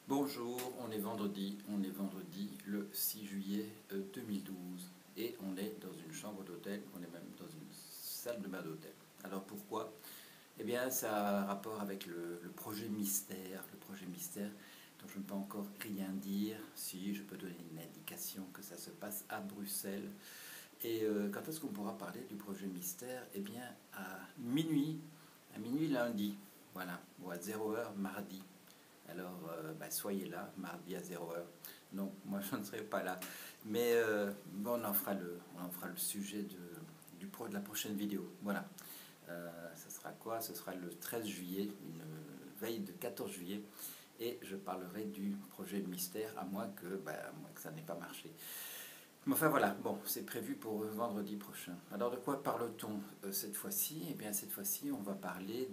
Bonjour, on est vendredi le 6 juillet 2012 et on est dans une chambre d'hôtel, on est même dans une salle de bain d'hôtel. Alors pourquoi? Eh bien ça a un rapport avec le projet mystère, dont je ne peux encore rien dire. Si je peux donner une indication que ça se passe à Bruxelles. Et quand est-ce qu'on pourra parler du projet mystère? Eh bien à minuit lundi, voilà, ou à 0 heure mardi. Alors, soyez là, mardi à 0 heure. Non, moi je ne serai pas là. Mais bon, on en fera le sujet de la prochaine vidéo. Voilà. Ce sera quoi? Ce sera le 13 juillet, une veille de 14 juillet. Et je parlerai du projet mystère, à moins que ça n'ait pas marché. Mais enfin voilà, bon, c'est prévu pour vendredi prochain. Alors de quoi parle-t-on cette fois-ci? Eh bien cette fois-ci, on va parler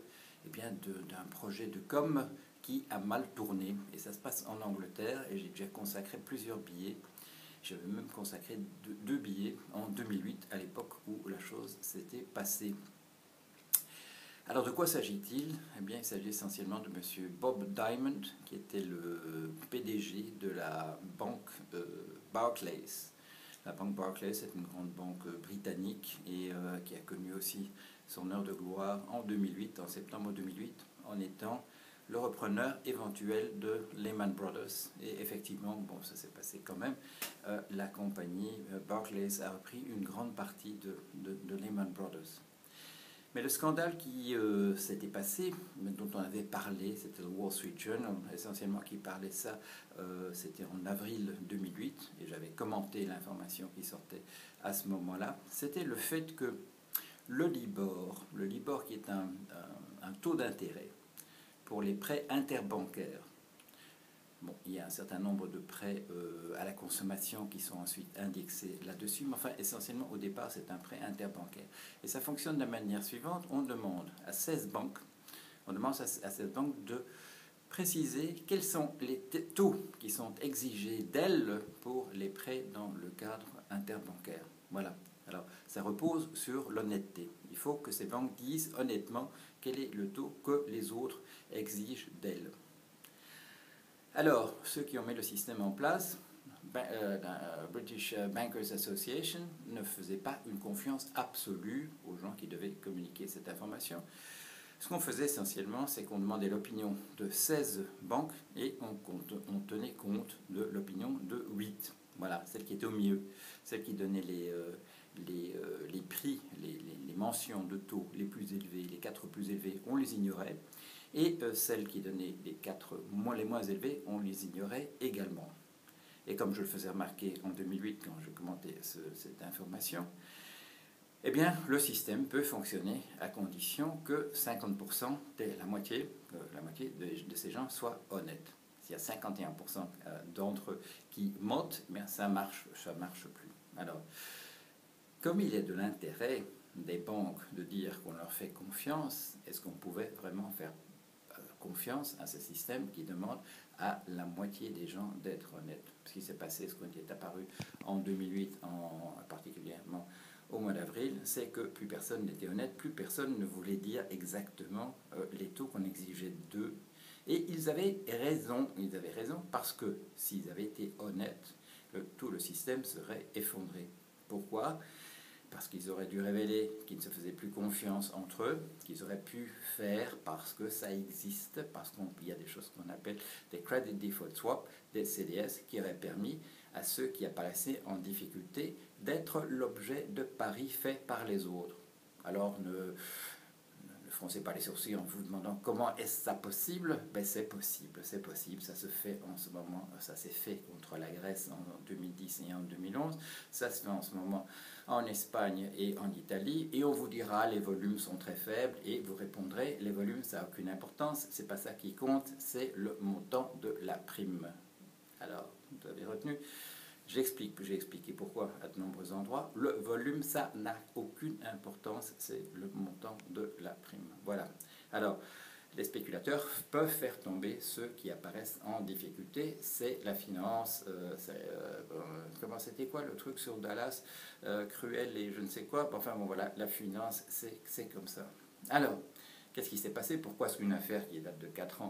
d'un projet de com qui a mal tourné. Et ça se passe en Angleterre et j'ai déjà consacré plusieurs billets. J'avais même consacré deux billets en 2008, à l'époque où la chose s'était passée. Alors de quoi s'agit-il? Eh bien il s'agit essentiellement de M. Bob Diamond, qui était le PDG de la banque Barclays. La banque Barclays est une grande banque britannique et qui a connu aussi son heure de gloire en 2008, en septembre 2008, en étant le repreneur éventuel de Lehman Brothers. Et effectivement, bon, ça s'est passé quand même. La compagnie Barclays a repris une grande partie de Lehman Brothers. Mais le scandale qui s'était passé, dont on avait parlé, c'était le Wall Street Journal, essentiellement qui parlait ça, c'était en avril 2008, et j'avais commenté l'information qui sortait à ce moment-là, c'était le fait que le Libor qui est un taux d'intérêt pour les prêts interbancaires. Bon, il y a un certain nombre de prêts à la consommation qui sont ensuite indexés là-dessus, mais enfin, essentiellement, au départ, c'est un prêt interbancaire. Et ça fonctionne de la manière suivante. On demande à 16 banques, de préciser quels sont les taux qui sont exigés d'elles pour les prêts dans le cadre interbancaire. Voilà. Alors, ça repose sur l'honnêteté. Il faut que ces banques disent honnêtement quel est le taux que les autres exigent d'elles. Alors, ceux qui ont mis le système en place, la British Bankers Association ne faisait pas une confiance absolue aux gens qui devaient communiquer cette information. Ce qu'on faisait essentiellement, c'est qu'on demandait l'opinion de 16 banques et on tenait compte de l'opinion de 8. Voilà, celle qui était au milieu, celle qui donnait les prix, les mentions de taux les plus élevés, les 4 plus élevés, on les ignorait. Et celles qui donnaient les moins élevés, on les ignorait également. Et comme je le faisais remarquer en 2008 quand je commentais cette information, eh bien, le système peut fonctionner à condition que 50%, la moitié de ces gens soient honnêtes. S'il y a 51% d'entre eux qui mentent, eh bien, ça marche plus. Alors, comme il est de l'intérêt des banques de dire qu'on leur fait confiance, est-ce qu'on pouvait vraiment faire confiance à ce système qui demande à la moitié des gens d'être honnêtes? Ce qui s'est passé, ce qui est apparu en 2008, particulièrement au mois d'avril, c'est que plus personne n'était honnête, plus personne ne voulait dire exactement les taux qu'on exigeait d'eux. Et ils avaient raison parce que s'ils avaient été honnêtes, tout le système serait effondré. Pourquoi? Parce qu'ils auraient dû révéler qu'ils ne se faisaient plus confiance entre eux, qu'ils auraient pu faire parce que ça existe, parce qu'il y a des choses qu'on appelle des Credit Default Swap, des CDS, qui auraient permis à ceux qui apparaissaient en difficulté d'être l'objet de paris faits par les autres. Alors ne froncez pas les sourcils en vous demandant comment est-ce ça possible. Ben c'est possible, ça se fait en ce moment, ça s'est fait contre la Grèce en 2010 et en 2011, ça se fait en ce moment en Espagne et en Italie, et on vous dira les volumes sont très faibles, et vous répondrez les volumes ça n'a aucune importance, c'est pas ça qui compte, c'est le montant de la prime. Alors, vous avez retenu? J'ai expliqué pourquoi à de nombreux endroits. Le volume, ça n'a aucune importance, c'est le montant de la prime. Voilà. Alors, les spéculateurs peuvent faire tomber ceux qui apparaissent en difficulté. C'est la finance, comment c'était quoi le truc sur Dallas, Cruel et je ne sais quoi. Enfin bon voilà, la finance, c'est comme ça. Alors, qu'est-ce qui s'est passé? Pourquoi est-ce qu'une affaire qui date de 4 ans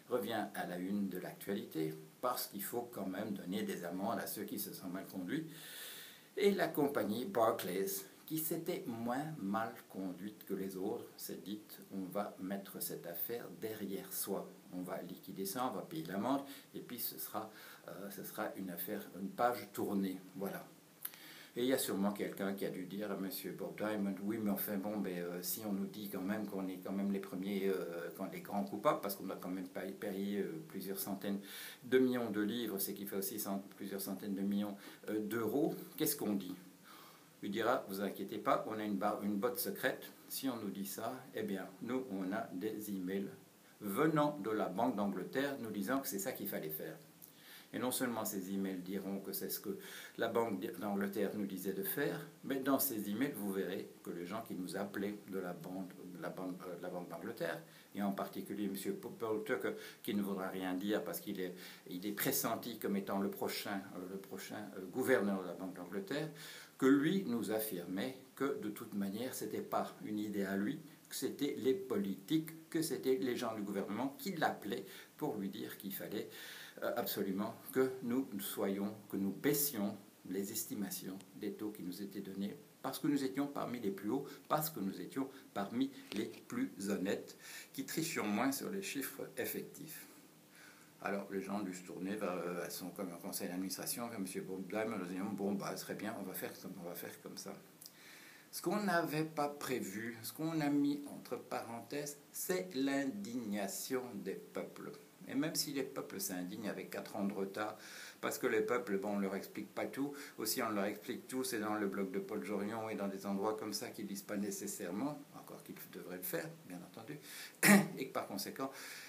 revient à la une de l'actualité, parce qu'il faut quand même donner des amendes à ceux qui se sont mal conduits. Et la compagnie Barclays, qui s'était moins mal conduite que les autres, s'est dite, on va mettre cette affaire derrière soi. On va liquider ça, on va payer l'amende, et puis ce sera une affaire, une page tournée. Voilà. Et il y a sûrement quelqu'un qui a dû dire à M. Bob Diamond, oui, mais enfin bon, si on nous dit quand même qu'on est quand même les premiers, les grands coupables, parce qu'on a quand même payé plusieurs centaines de millions de livres, c'est qu'il fait aussi plusieurs centaines de millions d'euros, qu'est-ce qu'on dit? Il dira, vous inquiétez pas, on a une botte secrète. Si on nous dit ça, eh bien, nous, on a des emails venant de la Banque d'Angleterre nous disant que c'est ça qu'il fallait faire. Et non seulement ces emails diront que c'est ce que la Banque d'Angleterre nous disait de faire, mais dans ces emails, vous verrez que les gens qui nous appelaient de la Banque d'Angleterre, et en particulier M. Paul Tucker, qui ne voudra rien dire parce qu'il est pressenti comme étant le prochain gouverneur de la Banque d'Angleterre, que lui nous affirmait que de toute manière, ce n'était pas une idée à lui, que c'était les politiques, que c'était les gens du gouvernement qui l'appelaient pour lui dire qu'il fallait absolument que nous baissions les estimations des taux qui nous étaient donnés, parce que nous étions parmi les plus hauts, parce que nous étions parmi les plus honnêtes, qui trichions moins sur les chiffres effectifs. Alors les gens ont dû se tourner vers son conseil d'administration, vers M. Bob Diamond, en disant bon, ce serait bien, on va faire comme ça. Ce qu'on n'avait pas prévu, ce qu'on a mis entre parenthèses, c'est l'indignation des peuples. Et même si les peuples s'indignent avec 4 ans de retard, parce que les peuples, on ne leur explique pas tout, aussi on leur explique tout, c'est dans le blog de Paul Jorion et dans des endroits comme ça qu'ils ne disent pas nécessairement, encore qu'ils devraient le faire, bien entendu, et que par conséquent,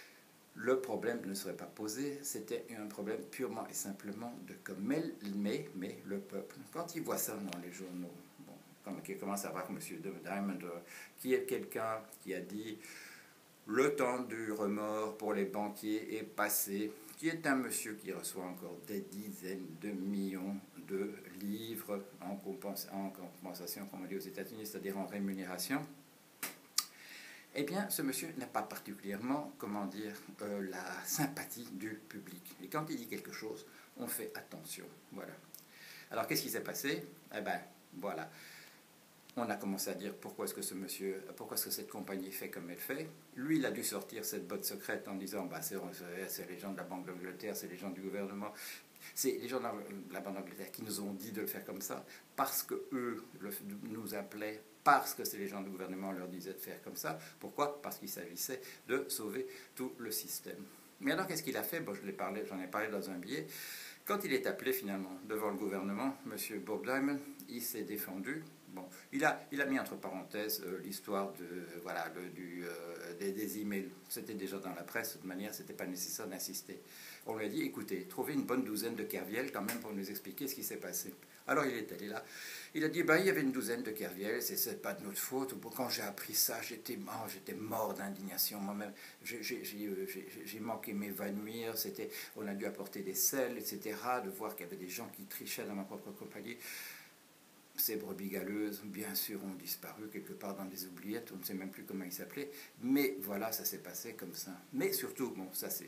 le problème ne serait pas posé, c'était un problème purement et simplement de comme mais le peuple, quand il voit ça dans les journaux, qui commence à voir que M. Diamond, qui est quelqu'un qui a dit le temps du remords pour les banquiers est passé, qui est un monsieur qui reçoit encore des dizaines de millions de livres en compensation, comme on dit aux États-Unis, c'est-à-dire en rémunération, eh bien, ce monsieur n'a pas particulièrement, la sympathie du public. Et quand il dit quelque chose, on fait attention. Voilà. Alors, qu'est-ce qui s'est passé? Eh bien, voilà. On a commencé à dire pourquoi est-ce que cette compagnie fait comme elle fait. Lui, il a dû sortir cette botte secrète en disant c'est les gens de la Banque d'Angleterre, c'est les gens du gouvernement, c'est les gens de la Banque d'Angleterre qui nous ont dit de le faire comme ça, parce qu'eux nous appelaient, parce que c'est les gens du gouvernement leur disaient de faire comme ça. Pourquoi? Parce qu'il s'agissait de sauver tout le système. Mais alors, qu'est-ce qu'il a fait? J'en ai parlé dans un billet. Quand il est appelé finalement devant le gouvernement, M. Bob Diamond, il s'est défendu. Bon, il a mis entre parenthèses l'histoire des emails. C'était déjà dans la presse, de toute manière, ce n'était pas nécessaire d'insister. On lui a dit, écoutez, trouvez une bonne douzaine de Kerviel quand même pour nous expliquer ce qui s'est passé. Alors il est allé là, il a dit, il y avait une douzaine de Kerviel, c'est pas de notre faute. Quand j'ai appris ça, j'étais mort d'indignation moi-même. J'ai manqué m'évanouir, on a dû apporter des selles, etc., de voir qu'il y avait des gens qui trichaient dans ma propre compagnie. Ces brebis galeuses, bien sûr, ont disparu quelque part dans des oubliettes, on ne sait même plus comment ils s'appelaient, mais voilà, ça s'est passé comme ça. Mais surtout, ça c'est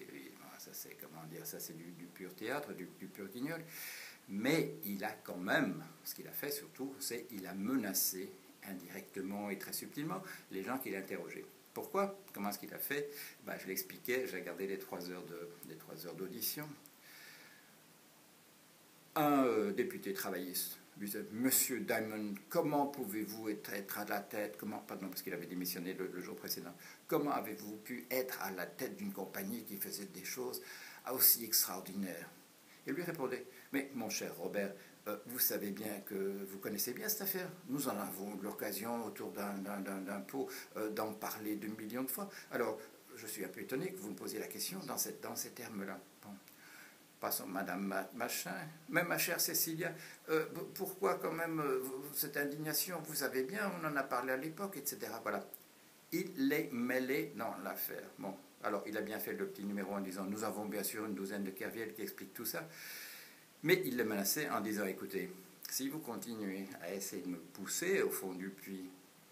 du pur théâtre, du pur guignol, mais il a quand même, ce qu'il a fait surtout, c'est qu'il a menacé indirectement et très subtilement les gens qu'il interrogeait. Pourquoi? Comment est-ce qu'il a fait? Je l'expliquais, j'ai regardé les 3 heures d'audition. Un député travailliste lui disait, Monsieur Diamond, comment pouvez-vous être à la tête, parce qu'il avait démissionné le jour précédent, comment avez-vous pu être à la tête d'une compagnie qui faisait des choses aussi extraordinaires? Et lui répondait, mais mon cher Robert, vous savez bien vous connaissez bien cette affaire. Nous en avons eu l'occasion autour d'un pot d'en parler 2 millions de fois. Alors, je suis un peu étonné que vous me posiez la question dans ces termes-là. Bon. Passons, Madame Machin, même ma chère Cécilia, pourquoi quand même cette indignation? Vous savez bien, on en a parlé à l'époque, etc. Voilà. Il les mêlé dans l'affaire. Bon, alors il a bien fait le petit numéro en disant, nous avons bien sûr une douzaine de Kerviel qui expliquent tout ça, mais il les menaçait en disant, écoutez, si vous continuez à essayer de me pousser au fond du puits,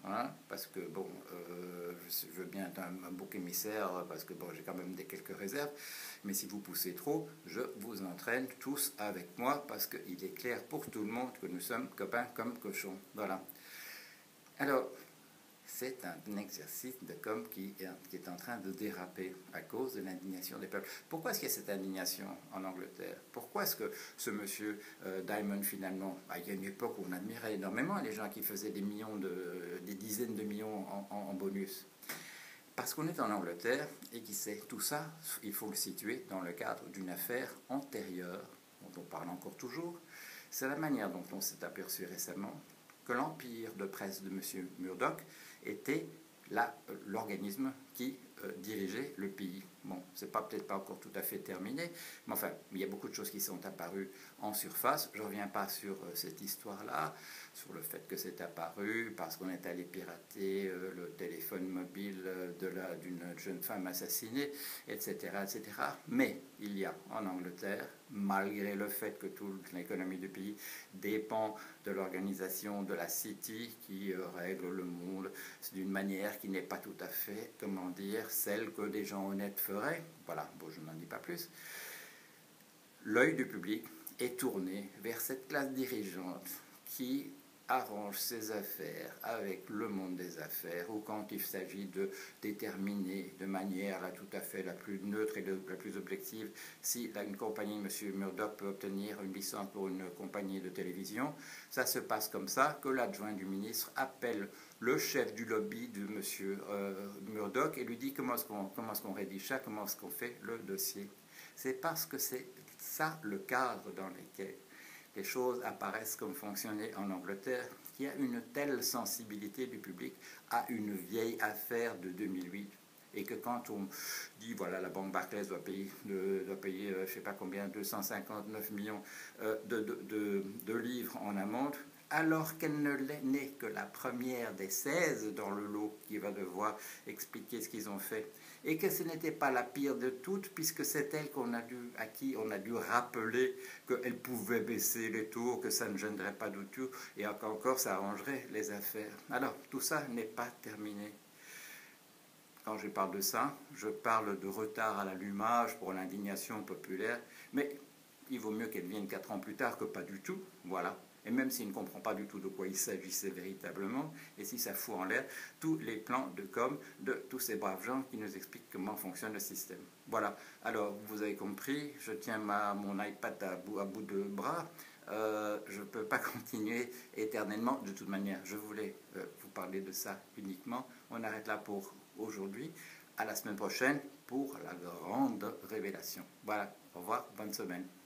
hein, parce que bon, je veux bien être un bouc émissaire, parce que bon, j'ai quand même quelques réserves, mais si vous poussez trop, je vous entraîne tous avec moi, parce qu'il est clair pour tout le monde que nous sommes copains comme cochons. Voilà. Alors, c'est un exercice de com qui est en train de déraper à cause de l'indignation des peuples. Pourquoi est-ce qu'il y a cette indignation en Angleterre? Pourquoi est-ce que ce monsieur Diamond, finalement, il y a une époque où on admirait énormément les gens qui faisaient des dizaines de millions en bonus? Parce qu'on est en Angleterre et qui sait tout ça, il faut le situer dans le cadre d'une affaire antérieure, dont on parle encore toujours. C'est la manière dont on s'est aperçu récemment que l'empire de presse de M. Murdoch était l'organisme qui dirigeait le pays. Bon, c'est peut-être pas encore tout à fait terminé, mais enfin, il y a beaucoup de choses qui sont apparues en surface. Je ne reviens pas sur cette histoire-là, sur le fait que c'est apparu parce qu'on est allé pirater le téléphone mobile d'une jeune femme assassinée, etc., etc. Mais il y a en Angleterre, malgré le fait que toute l'économie du pays dépend de l'organisation de la City qui règle le monde d'une manière qui n'est pas tout à fait, comment dire, celle que des gens honnêtes feraient. Voilà, bon, je n'en dis pas plus. L'œil du public est tourné vers cette classe dirigeante qui arrange ses affaires avec le monde des affaires, ou quand il s'agit de déterminer de manière tout à fait la plus neutre et la plus objective si une compagnie, M. Murdoch, peut obtenir une licence pour une compagnie de télévision. Ça se passe comme ça, que l'adjoint du ministre appelle le chef du lobby de M. Murdoch et lui dit comment est-ce qu'on rédige ça, comment est-ce qu'on fait le dossier. C'est parce que c'est ça le cadre dans lequel les choses apparaissent comme fonctionner en Angleterre, qu'il y a une telle sensibilité du public à une vieille affaire de 2008. Et que quand on dit, voilà, la banque Barclays doit payer je ne sais pas combien, 259 millions de livres en amende, alors qu'elle n'est que la première des 16 dans le lot qui va devoir expliquer ce qu'ils ont fait. Et que ce n'était pas la pire de toutes, puisque c'est elle à qui on a dû rappeler qu'elle pouvait baisser les taux, que ça ne gênerait pas du tout, et encore ça arrangerait les affaires. Alors, tout ça n'est pas terminé. Quand je parle de ça, je parle de retard à l'allumage pour l'indignation populaire, mais il vaut mieux qu'elle vienne 4 ans plus tard que pas du tout, voilà. Et même s'il ne comprend pas du tout de quoi il s'agissait véritablement, et si ça fout en l'air tous les plans de com de tous ces braves gens qui nous expliquent comment fonctionne le système. Voilà, alors vous avez compris, je tiens mon iPad à bout de bras, je ne peux pas continuer éternellement, de toute manière, je voulais vous parler de ça uniquement. On arrête là pour aujourd'hui, à la semaine prochaine pour la grande révélation. Voilà, au revoir, bonne semaine.